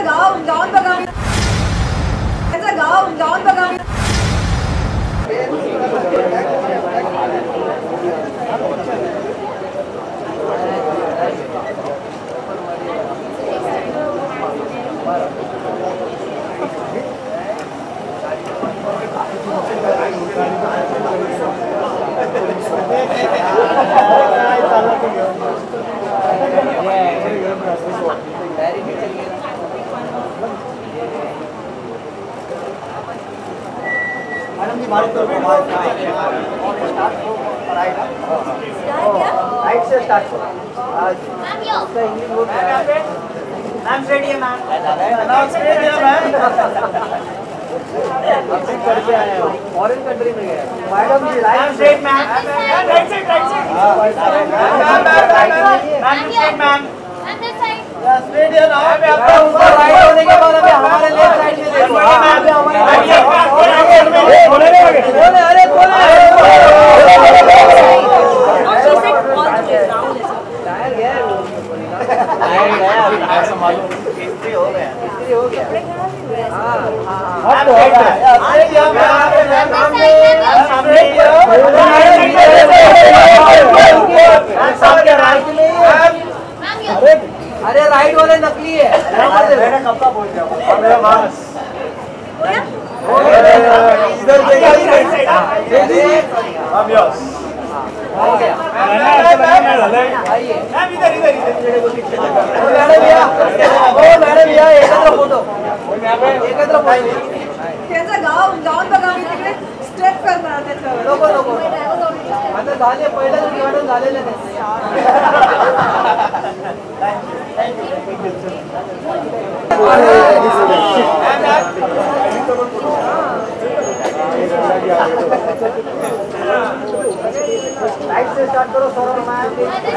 Gown बघा त्याचं gown बघा राइट से स्टार्ट करो। मैम रेडी है मैम। करके आए हो फॉरेन कंट्री में गए madam ji right straight ma'am. Right side ma'am. Straight है ना। ऊपर राइट होने के बाद अभी हमारे लेफ्ट साइड में देखो अरे कौन है अरे राइट वाले नकली है कब बोल रहे इधर त्याचं गाऊन बघा मी तिकडे स्टेप करणार त्याच्यावर नको आता झाले पहिलं उद्घाटन झालेलं राइट से स्टार्ट करो Saurabh ma'am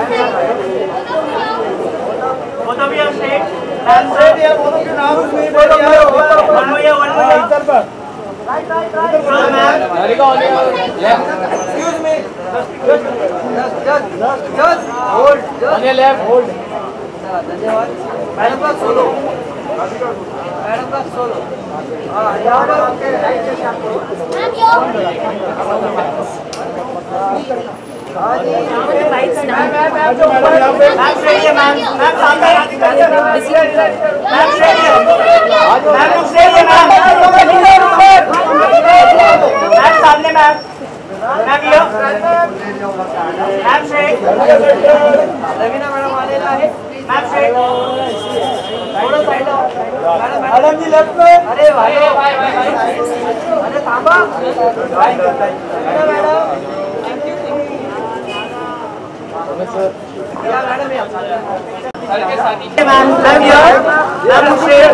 Excuse me. Just hold. On your left, hold. धन्यवाद. मैडम का सोलो. मैडम का सोलो. हाँ यहाँ पर राइट से स्टार्ट करो. हाँ जी. राइट से मैम रेडी है मैम सामने मैम रेडी है मैम सामने मैम ये मैम स्ट्रेट रवीना मैडम आलेला आहे मैम स्ट्रेट थोडं साइड मैडम जी लेफ्ट में अरे भाई अरे थांबा मैडम या मैडम या ma'am here ma'am straight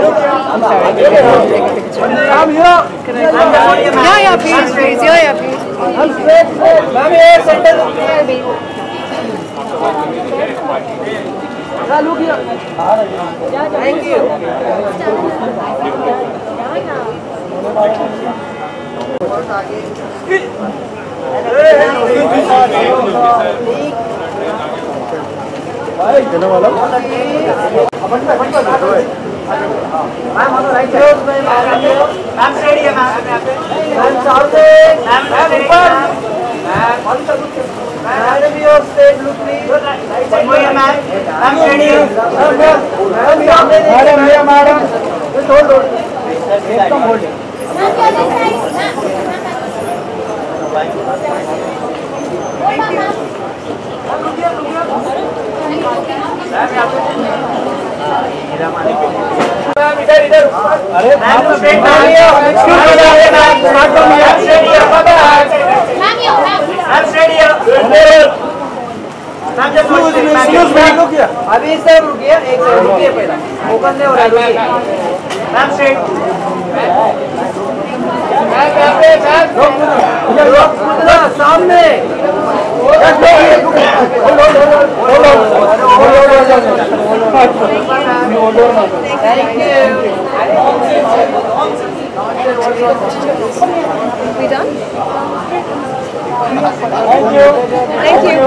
ma'am here या प्लीज या प्लीज हम स्ट्रेट मैम ये centre look here thank you देने वाला मैम हम राइट साइड में मैम रेडी है मैम मैम सामने मैम ऊपर madam your straight look please ma'am ready है मैडम होल्ड एकदम होल्ड इधर अरे मैम स्ट्रेट मैम अभी इस साइड रुकिए एक साइड रुकिए पहला ओपन नहीं हो रहा रुकिए मैम स्ट्रेट सामने We done? Thank you.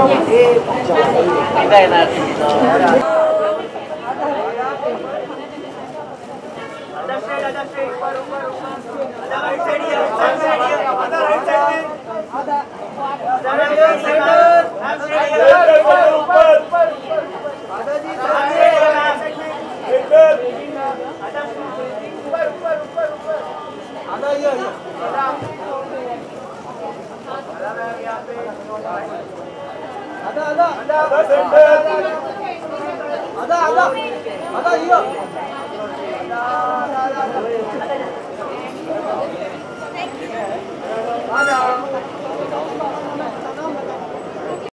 आधा